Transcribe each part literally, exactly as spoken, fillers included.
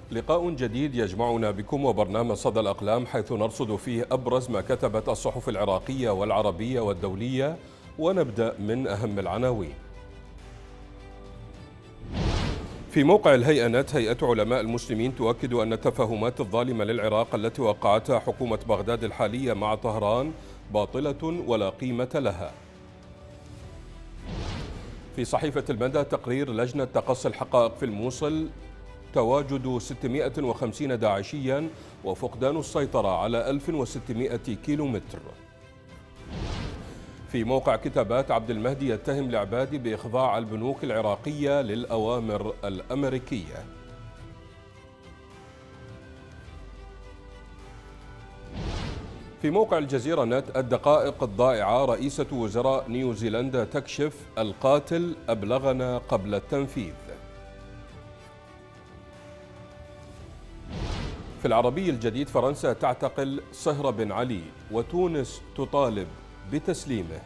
لقاء جديد يجمعنا بكم وبرنامج صدى الأقلام، حيث نرصد فيه أبرز ما كتبت الصحف العراقية والعربية والدولية، ونبدأ من أهم العناوين. في موقع الهيئة نت، هيئة علماء المسلمين تؤكد أن التفاهمات الظالمة للعراق التي وقعتها حكومة بغداد الحالية مع طهران باطلة ولا قيمة لها. في صحيفة المدى، تقرير لجنة تقصي الحقائق في الموصل، تواجد ستمائة وخمسين داعشيا وفقدان السيطرة على ألف وستمائة كيلومتر. في موقع كتابات، عبد المهدي يتهم العبادي بإخضاع البنوك العراقية للأوامر الأمريكية. في موقع الجزيرة نت، الدقائق الضائعة، رئيسة وزراء نيوزيلندا تكشف القاتل أبلغنا قبل التنفيذ. في العربي الجديد، فرنسا تعتقل صهر بن علي وتونس تطالب بتسليمه.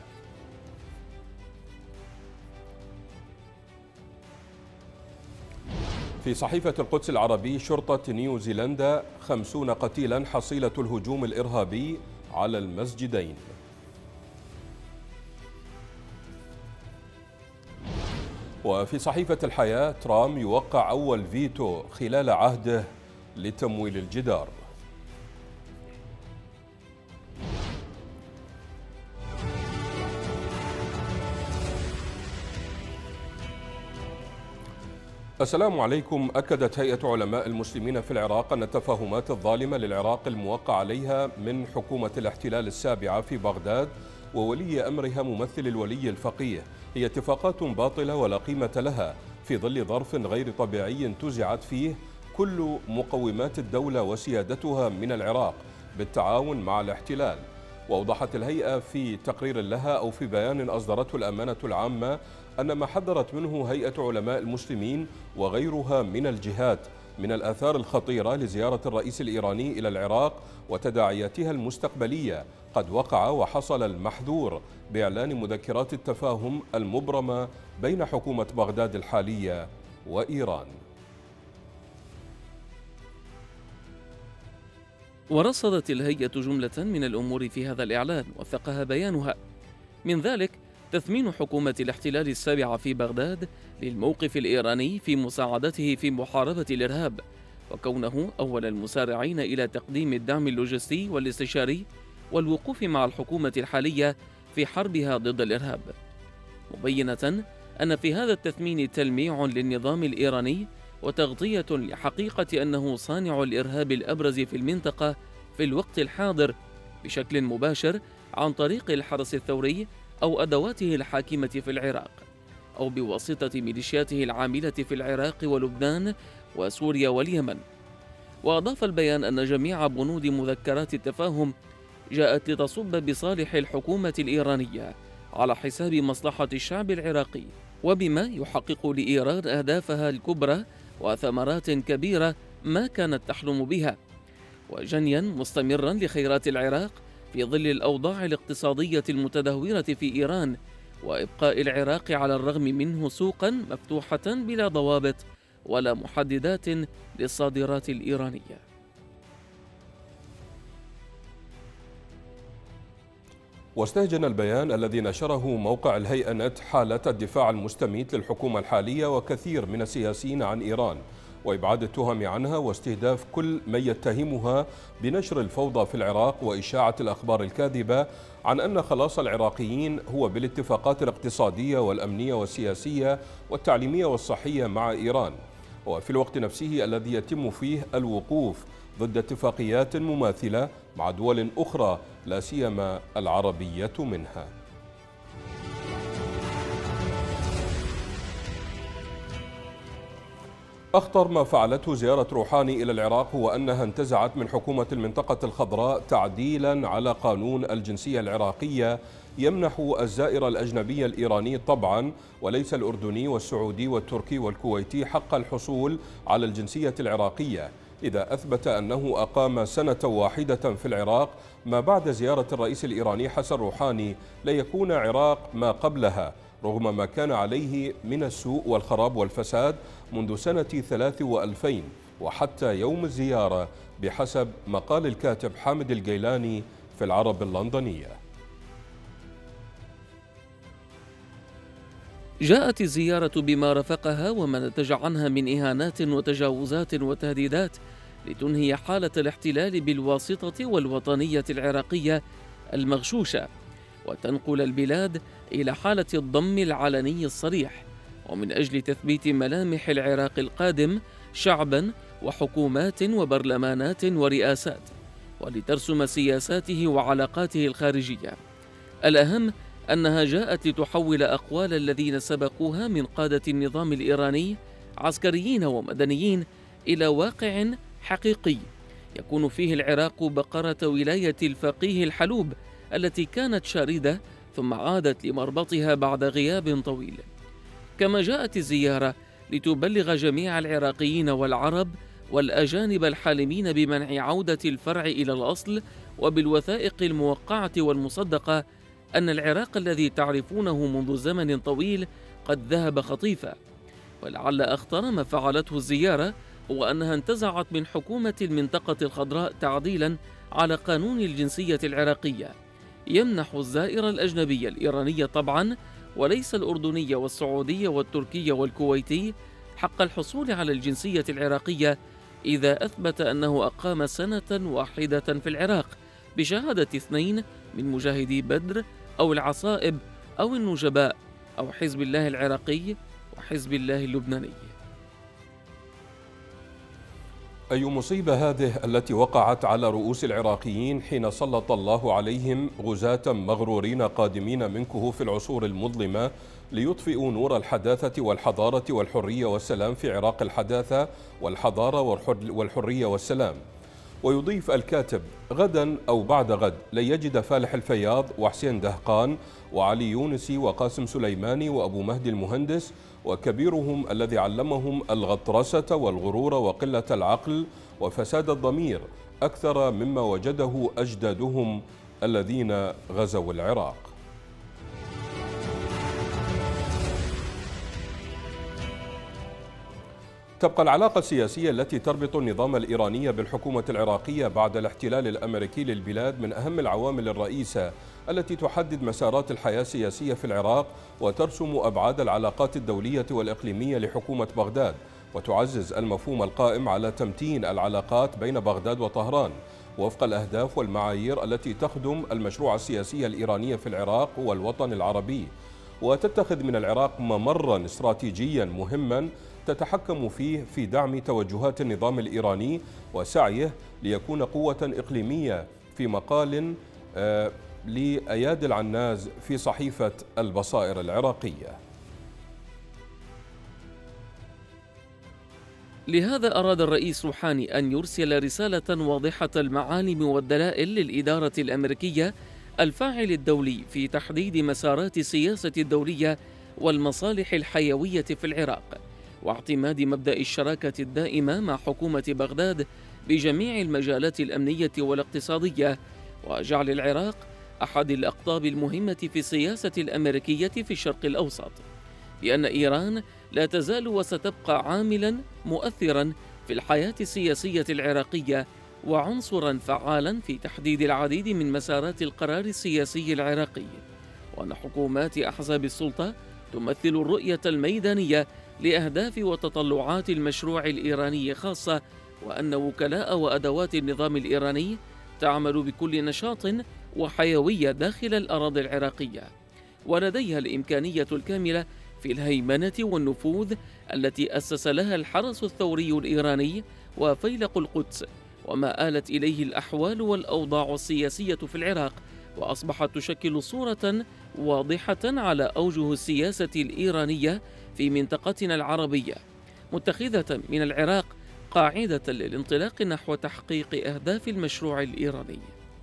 في صحيفة القدس العربي، شرطة نيوزيلندا خمسون قتيلا حصيلة الهجوم الإرهابي على المسجدين. وفي صحيفة الحياة، ترامب يوقع أول فيتو خلال عهده لتمويل الجدار. السلام عليكم. أكدت هيئة علماء المسلمين في العراق أن التفاهمات الظالمة للعراق الموقع عليها من حكومة الاحتلال السابعة في بغداد وولي أمرها ممثل الولي الفقيه هي اتفاقات باطلة ولا قيمة لها، في ظل ظرف غير طبيعي انتزعت فيه كل مقومات الدولة وسيادتها من العراق بالتعاون مع الاحتلال. وأوضحت الهيئة في تقرير لها أو في بيان أصدرته الأمانة العامة أن ما حذرت منه هيئة علماء المسلمين وغيرها من الجهات من الآثار الخطيرة لزيارة الرئيس الإيراني إلى العراق وتداعياتها المستقبلية قد وقع وحصل المحذور بإعلان مذكرات التفاهم المبرمة بين حكومة بغداد الحالية وإيران. ورصدت الهيئة جملة من الأمور في هذا الإعلان وثقها بيانها، من ذلك تثمين حكومة الاحتلال السابعة في بغداد للموقف الإيراني في مساعدته في محاربة الإرهاب، وكونه أول المسارعين إلى تقديم الدعم اللوجستي والاستشاري والوقوف مع الحكومة الحالية في حربها ضد الإرهاب، مبينة أن في هذا التثمين تلميع للنظام الإيراني وتغطية لحقيقة أنه صانع الإرهاب الأبرز في المنطقة في الوقت الحاضر بشكل مباشر عن طريق الحرس الثوري أو أدواته الحاكمة في العراق، أو بواسطة ميليشياته العاملة في العراق ولبنان وسوريا واليمن. وأضاف البيان أن جميع بنود مذكرات التفاهم جاءت لتصب بصالح الحكومة الإيرانية على حساب مصلحة الشعب العراقي، وبما يحقق لإيران أهدافها الكبرى وثمرات كبيرة ما كانت تحلم بها، وجنيا مستمرا لخيرات العراق في ظل الأوضاع الاقتصادية المتدهورة في إيران، وإبقاء العراق على الرغم منه سوقا مفتوحة بلا ضوابط ولا محددات للصادرات الإيرانية. واستهجن البيان الذي نشره موقع الهيئة نت حالة الدفاع المستميت للحكومة الحالية وكثير من السياسيين عن إيران، وإبعاد التهم عنها واستهداف كل من يتهمها بنشر الفوضى في العراق وإشاعة الأخبار الكاذبة عن أن خلاص العراقيين هو بالاتفاقات الاقتصادية والأمنية والسياسية والتعليمية والصحية مع إيران، وفي الوقت نفسه الذي يتم فيه الوقوف ضد اتفاقيات مماثلة مع دول أخرى لا سيما العربية منها. أخطر ما فعلته زيارة روحاني إلى العراق هو أنها انتزعت من حكومة المنطقة الخضراء تعديلا على قانون الجنسية العراقية يمنح الزائر الأجنبي الإيراني طبعا وليس الأردني والسعودي والتركي والكويتي حق الحصول على الجنسية العراقية إذا أثبت أنه أقام سنة واحدة في العراق ما بعد زيارة الرئيس الإيراني حسن روحاني ليكون عراق ما قبلها، رغم ما كان عليه من السوء والخراب والفساد منذ سنة ثلاث وألفين، وحتى يوم الزيارة بحسب مقال الكاتب حامد الجيلاني في العرب اللندنية. جاءت الزيارة بما رافقها وما نتج عنها من إهانات وتجاوزات وتهديدات لتنهي حالة الاحتلال بالواسطة والوطنية العراقية المغشوشة، وتنقل البلاد إلى حالة الضم العلني الصريح، ومن أجل تثبيت ملامح العراق القادم شعبا وحكومات وبرلمانات ورئاسات، ولترسم سياساته وعلاقاته الخارجية. الأهم أنها جاءت لتحول أقوال الذين سبقوها من قادة النظام الإيراني عسكريين ومدنيين إلى واقع حقيقي يكون فيه العراق بقرة ولاية الفقيه الحلوب التي كانت شاردة ثم عادت لمربطها بعد غياب طويل. كما جاءت الزيارة لتبلغ جميع العراقيين والعرب والأجانب الحالمين بمنع عودة الفرع إلى الأصل وبالوثائق الموقعة والمصدقة أن العراق الذي تعرفونه منذ زمن طويل قد ذهب خطيفا. ولعل أخطر ما فعلته الزيارة هو أنها انتزعت من حكومة المنطقة الخضراء تعديلا على قانون الجنسية العراقية يمنح الزائر الأجنبي الإيراني طبعا وليس الأردني والسعودي والتركي والكويتي حق الحصول على الجنسية العراقية إذا أثبت أنه أقام سنة واحدة في العراق بشهادة اثنين من مجاهدي بدر أو العصائب أو النجباء أو حزب الله العراقي وحزب الله اللبناني. أي مصيبة هذه التي وقعت على رؤوس العراقيين حين سلط الله عليهم غزاة مغرورين قادمين من كهوف العصور المظلمة ليطفئوا نور الحداثة والحضارة والحرية والسلام في عراق الحداثة والحضارة والحرية والسلام. ويضيف الكاتب: غدا أو بعد غد لن يجد فالح الفياض وحسين دهقان وعلي يونسي وقاسم سليماني وأبو مهدي المهندس وكبيرهم الذي علمهم الغطرسة والغرور وقلة العقل وفساد الضمير أكثر مما وجده أجدادهم الذين غزوا العراق. تبقى العلاقة السياسية التي تربط النظام الإيراني بالحكومة العراقية بعد الاحتلال الأمريكي للبلاد من أهم العوامل الرئيسة التي تحدد مسارات الحياة السياسية في العراق وترسم أبعاد العلاقات الدولية والإقليمية لحكومة بغداد، وتعزز المفهوم القائم على تمتين العلاقات بين بغداد وطهران وفق الأهداف والمعايير التي تخدم المشروع السياسي الإيراني في العراق والوطن العربي، وتتخذ من العراق ممرا استراتيجيا مهما تتحكم فيه في دعم توجهات النظام الإيراني وسعيه ليكون قوة إقليمية، في مقال آه لأياد العناز في صحيفة البصائر العراقية. لهذا أراد الرئيس روحاني أن يرسل رسالة واضحة المعالم والدلائل للإدارة الأمريكية الفاعل الدولي في تحديد مسارات السياسة الدولية والمصالح الحيوية في العراق، واعتماد مبدأ الشراكة الدائمة مع حكومة بغداد بجميع المجالات الأمنية والاقتصادية، وجعل العراق أحد الأقطاب المهمة في السياسة الأمريكية في الشرق الأوسط، لأن إيران لا تزال وستبقى عاملاً مؤثراً في الحياة السياسية العراقية وعنصراً فعالاً في تحديد العديد من مسارات القرار السياسي العراقي، وأن حكومات أحزاب السلطة تمثل الرؤية الميدانية لأهداف وتطلعات المشروع الإيراني خاصة، وأن وكلاء وأدوات النظام الإيراني تعمل بكل نشاط وحيوية داخل الأراضي العراقية، ولديها الإمكانية الكاملة في الهيمنة والنفوذ التي أسس لها الحرس الثوري الإيراني وفيلق القدس، وما آلت إليه الأحوال والأوضاع السياسية في العراق، وأصبحت تشكل صورة واضحة على أوجه السياسة الإيرانية في منطقتنا العربية، متخذة من العراق قاعدة للانطلاق نحو تحقيق أهداف المشروع الإيراني.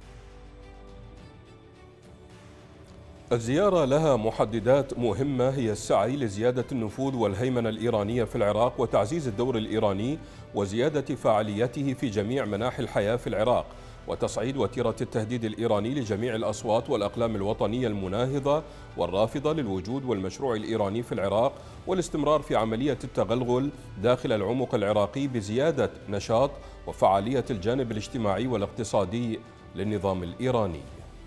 الزيارة لها محددات مهمة هي السعي لزيادة النفوذ والهيمنة الإيرانية في العراق وتعزيز الدور الإيراني وزيادة فاعليته في جميع مناحي الحياة في العراق، وتصعيد وتيرة التهديد الإيراني لجميع الأصوات والأقلام الوطنية المناهضة والرافضة للوجود والمشروع الإيراني في العراق، والاستمرار في عملية التغلغل داخل العمق العراقي بزيادة نشاط وفعالية الجانب الاجتماعي والاقتصادي للنظام الإيراني.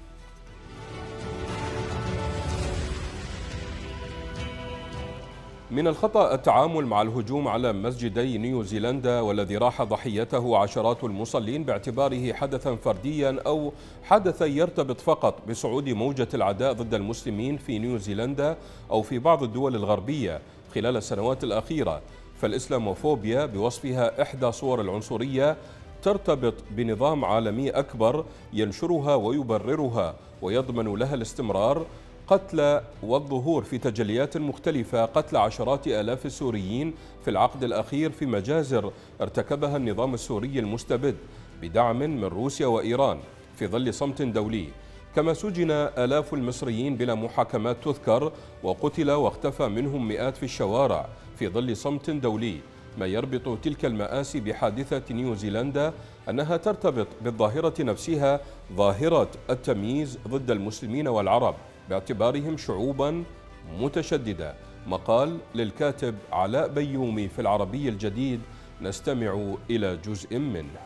من الخطأ التعامل مع الهجوم على مسجدي نيوزيلندا والذي راح ضحيته عشرات المصلين باعتباره حدثا فرديا أو حدثا يرتبط فقط بصعود موجة العداء ضد المسلمين في نيوزيلندا أو في بعض الدول الغربية خلال السنوات الأخيرة، فالإسلاموفوبيا بوصفها إحدى صور العنصرية ترتبط بنظام عالمي أكبر ينشرها ويبررها ويضمن لها الاستمرار، قتل والظهور في تجليات مختلفة، قتل عشرات آلاف السوريين في العقد الأخير في مجازر ارتكبها النظام السوري المستبد بدعم من روسيا وإيران في ظل صمت دولي، كما سجن آلاف المصريين بلا محاكمات تذكر وقتل واختفى منهم مئات في الشوارع في ظل صمت دولي، ما يربط تلك المآسي بحادثة نيوزيلندا أنها ترتبط بالظاهرة نفسها، ظاهرة التمييز ضد المسلمين والعرب باعتبارهم شعوبا متشددة. مقال للكاتب علاء بيومي في العربي الجديد، نستمع إلى جزء منه.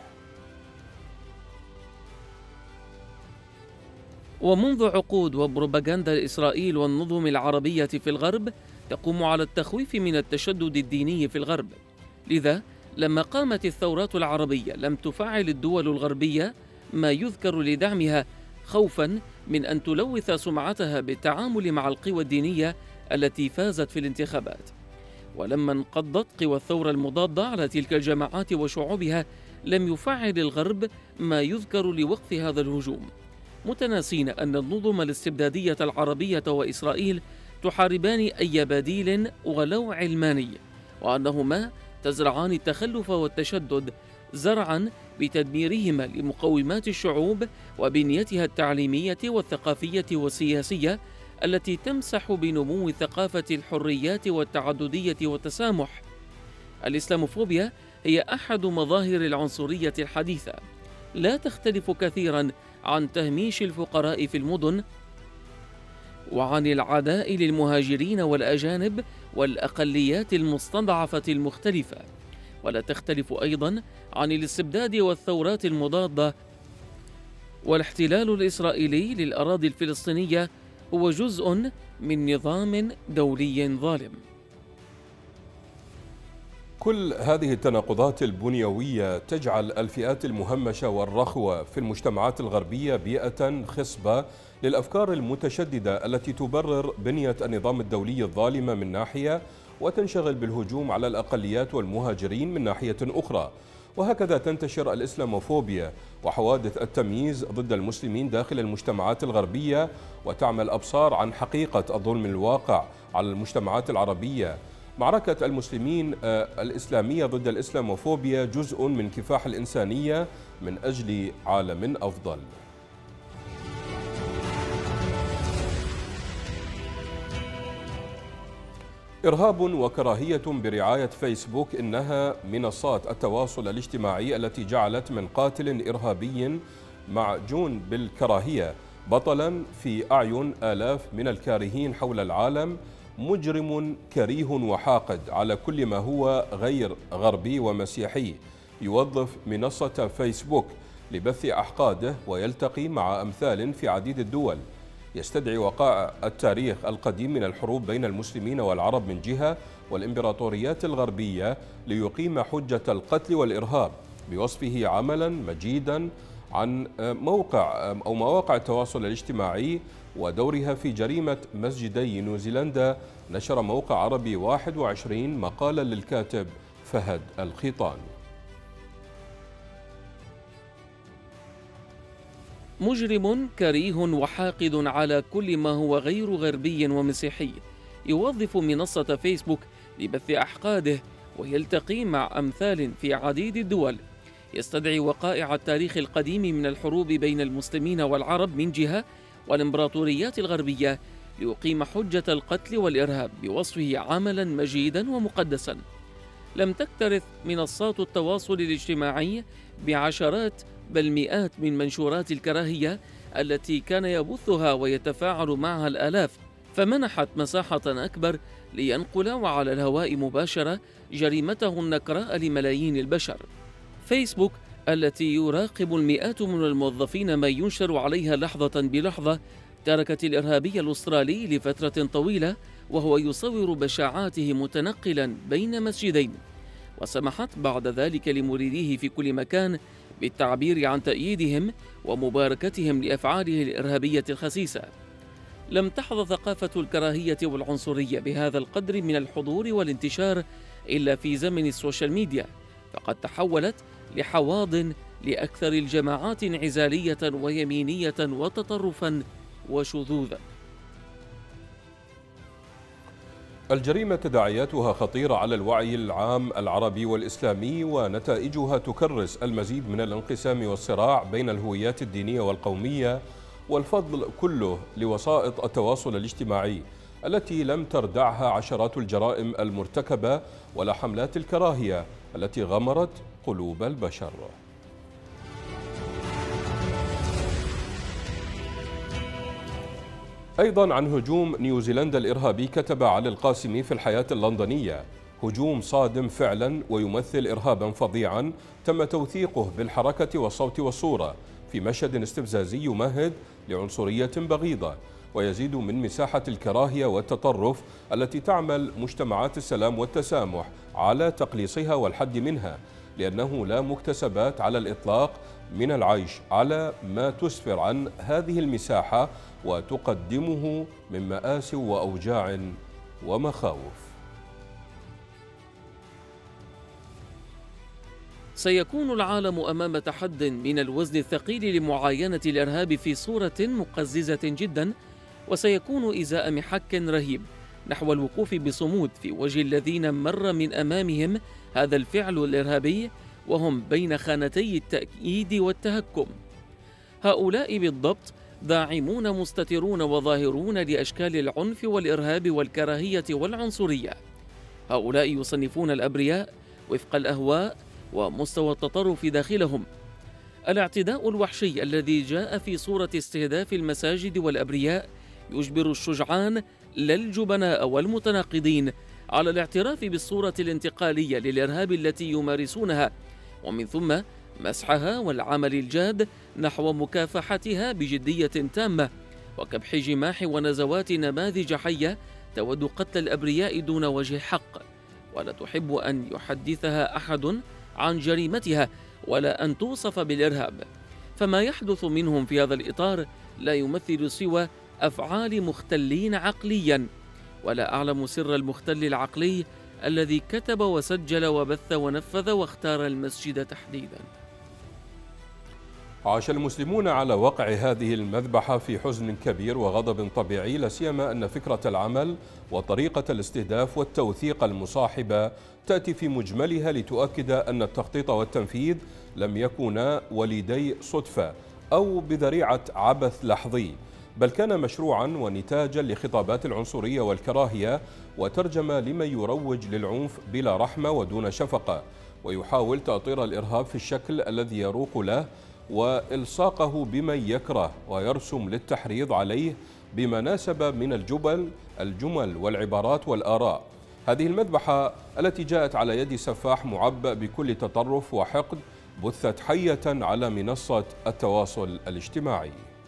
ومنذ عقود وبروباغندا إسرائيل والنظم العربية في الغرب تقوم على التخويف من التشدد الديني في الغرب، لذا لما قامت الثورات العربية لم تفعل الدول الغربية ما يذكر لدعمها خوفا من أن تلوث سمعتها بالتعامل مع القوى الدينية التي فازت في الانتخابات. ولما انقضت قوى الثورة المضادة على تلك الجماعات وشعوبها لم يفعل الغرب ما يذكر لوقف هذا الهجوم، متناسين أن النظم الاستبدادية العربية وإسرائيل تحاربان أي بديل ولو علماني، وأنهما تزرعان التخلف والتشدد زرعا بتدميرهما لمقومات الشعوب وبنيتها التعليمية والثقافية والسياسية التي تمسح بنمو ثقافة الحريات والتعددية والتسامح. الإسلاموفوبيا هي أحد مظاهر العنصرية الحديثة، لا تختلف كثيرا عن تهميش الفقراء في المدن وعن العداء للمهاجرين والأجانب والأقليات المستضعفة المختلفة، ولا تختلف أيضا عن الاستبداد والثورات المضادة. والاحتلال الإسرائيلي للأراضي الفلسطينية هو جزء من نظام دولي ظالم. كل هذه التناقضات البنيوية تجعل الفئات المهمشة والرخوة في المجتمعات الغربية بيئة خصبة للأفكار المتشددة التي تبرر بنية النظام الدولي الظالمة من ناحية، وتنشغل بالهجوم على الأقليات والمهاجرين من ناحية أخرى. وهكذا تنتشر الإسلاموفوبيا وحوادث التمييز ضد المسلمين داخل المجتمعات الغربية، وتعمى الأبصار عن حقيقة الظلم الواقع على المجتمعات العربية. معركة المسلمين الإسلامية ضد الإسلاموفوبيا جزء من كفاح الإنسانية من أجل عالم أفضل. إرهاب وكراهية برعاية فيسبوك إنها منصات التواصل الاجتماعي التي جعلت من قاتل إرهابي معجون بالكراهية بطلا في أعين آلاف من الكارهين حول العالم، مجرم كريه وحاقد على كل ما هو غير غربي ومسيحي، يوظف منصة فيسبوك لبث أحقاده ويلتقي مع أمثال في عديد الدول، يستدعي وقائع التاريخ القديم من الحروب بين المسلمين والعرب من جهة والإمبراطوريات الغربية ليقيم حجة القتل والإرهاب، بوصفه عملا مجيدا عن موقع أو مواقع التواصل الاجتماعي ودورها في جريمة مسجدي نيوزيلندا. نشر موقع عربي واحد وعشرين مقالا للكاتب فهد الخيطان. مجرم كريه وحاقد على كل ما هو غير غربي ومسيحي، يوظف منصة فيسبوك لبث أحقاده ويلتقي مع أمثال في عديد الدول، يستدعي وقائع التاريخ القديم من الحروب بين المسلمين والعرب من جهة والإمبراطوريات الغربية ليقيم حجة القتل والإرهاب، بوصفه عملا مجيدا ومقدسا. لم تكترث منصات التواصل الاجتماعي بعشرات بل مئات من منشورات الكراهية التي كان يبثها ويتفاعل معها الآلاف، فمنحت مساحة أكبر لينقل على الهواء مباشرة جريمته النكراء لملايين البشر. فيسبوك التي يراقب المئات من الموظفين ما ينشر عليها لحظة بلحظة تركت الإرهابي الأسترالي لفترة طويلة وهو يصور بشاعاته متنقلا بين مسجدين، وسمحت بعد ذلك لمريديه في كل مكان بالتعبير عن تأييدهم ومباركتهم لأفعاله الإرهابية الخسيسة. لم تحظى ثقافة الكراهية والعنصرية بهذا القدر من الحضور والانتشار إلا في زمن السوشيال ميديا، فقد تحولت لحواض لأكثر الجماعات انعزالية ويمينية وتطرفا وشذوذا. الجريمة تداعياتها خطيرة على الوعي العام العربي والإسلامي، ونتائجها تكرس المزيد من الانقسام والصراع بين الهويات الدينية والقومية، والفضل كله لوسائط التواصل الاجتماعي التي لم تردعها عشرات الجرائم المرتكبة ولا حملات الكراهية التي غمرت قلوب البشر. أيضا عن هجوم نيوزيلندا الإرهابي، كتب علي القاسمي في الحياة اللندنية: هجوم صادم فعلا ويمثل إرهابا فظيعا تم توثيقه بالحركة والصوت والصورة في مشهد استفزازي يمهد لعنصرية بغيضة ويزيد من مساحة الكراهية والتطرف التي تعمل مجتمعات السلام والتسامح على تقليصها والحد منها، لأنه لا مكتسبات على الإطلاق من العيش على ما تسفر عن هذه المساحة وتقدمه من مآسي وأوجاع ومخاوف. سيكون العالم أمام تحد من الوزن الثقيل لمعاينة الإرهاب في صورة مقززة جدا، وسيكون إزاء محك رهيب نحو الوقوف بصمود في وجه الذين مر من أمامهم هذا الفعل الإرهابي وهم بين خانتي التأكيد والتهكم. هؤلاء بالضبط داعمون مستترون وظاهرون لأشكال العنف والإرهاب والكراهية والعنصرية. هؤلاء يصنفون الأبرياء وفق الأهواء ومستوى التطرف داخلهم. الاعتداء الوحشي الذي جاء في صورة استهداف المساجد والأبرياء يجبر الشجعان لا الجبناء والمتناقضين على الاعتراف بالصورة الانتقالية للإرهاب التي يمارسونها، ومن ثم مسحها والعمل الجاد نحو مكافحتها بجدية تامة وكبح جماح ونزوات نماذج حية تود قتل الأبرياء دون وجه حق، ولا تحب أن يحدثها أحد عن جريمتها ولا أن توصف بالإرهاب. فما يحدث منهم في هذا الإطار لا يمثل سوى أفعال مختلين عقليا، ولا أعلم سر المختل العقلي الذي كتب وسجل وبث ونفذ واختار المسجد تحديدا. عاش المسلمون على وقع هذه المذبحة في حزن كبير وغضب طبيعي، لا سيما أن فكرة العمل وطريقة الاستهداف والتوثيق المصاحبة تأتي في مجملها لتؤكد أن التخطيط والتنفيذ لم يكونا وليدي صدفة أو بذريعة عبث لحظي، بل كان مشروعا ونتاجا لخطابات العنصرية والكراهية وترجمة لمن يروج للعنف بلا رحمة ودون شفقة، ويحاول تأطير الإرهاب في الشكل الذي يروق له وإلصاقه بمن يكره ويرسم للتحريض عليه بما ناسب من الجبل الجمل والعبارات والآراء. هذه المذبحة التي جاءت على يد سفاح معبأ بكل تطرف وحقد بثت حية على منصة التواصل الاجتماعي.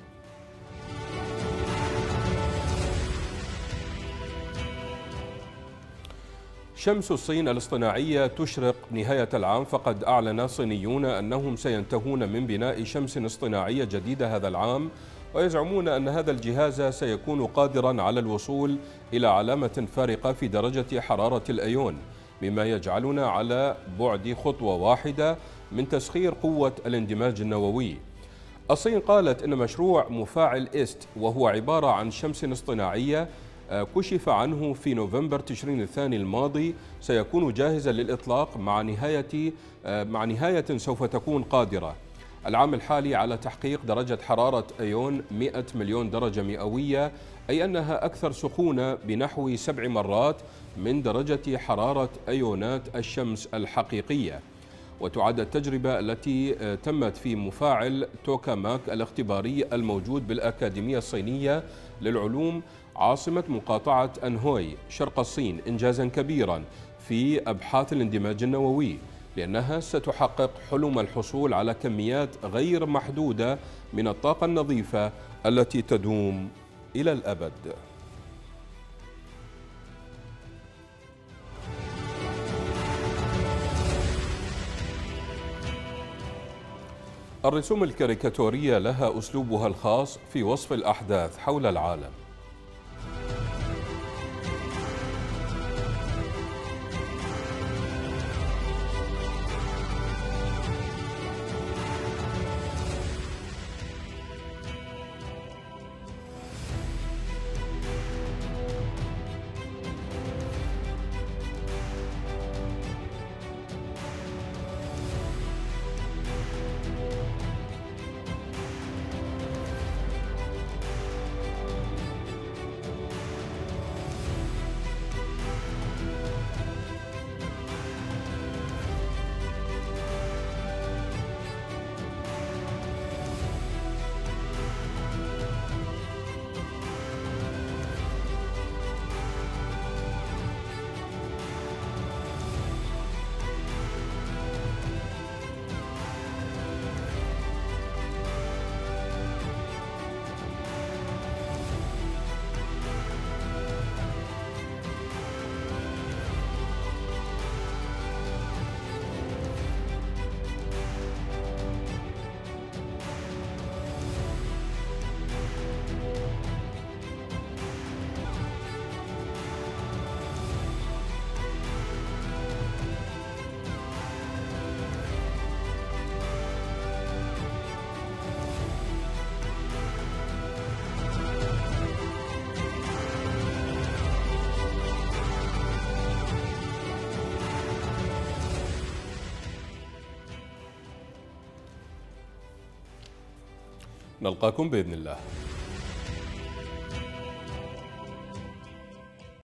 شمس الصين الاصطناعية تشرق نهاية العام، فقد أعلن صينيون أنهم سينتهون من بناء شمس اصطناعية جديدة هذا العام، ويزعمون أن هذا الجهاز سيكون قادرا على الوصول إلى علامة فارقة في درجة حرارة الأيون، مما يجعلنا على بعد خطوة واحدة من تسخير قوة الاندماج النووي. الصين قالت أن مشروع مفاعل إيست، وهو عبارة عن شمس اصطناعية كشف عنه في نوفمبر تشرين الثاني الماضي، سيكون جاهزا للإطلاق مع نهاية مع نهاية سوف تكون قادرة. العام الحالي على تحقيق درجة حرارة أيون مئة مليون درجة مئوية، أي أنها أكثر سخونة بنحو سبع مرات من درجة حرارة أيونات الشمس الحقيقية. وتعد التجربة التي تمت في مفاعل توكاماك الاختباري الموجود بالأكاديمية الصينية للعلوم عاصمة مقاطعة أنهوي شرق الصين إنجازا كبيرا في أبحاث الاندماج النووي، لأنها ستحقق حلم الحصول على كميات غير محدودة من الطاقة النظيفة التي تدوم إلى الأبد. الرسوم الكاريكاتورية لها أسلوبها الخاص في وصف الأحداث حول العالم. نلقاكم بإذن الله.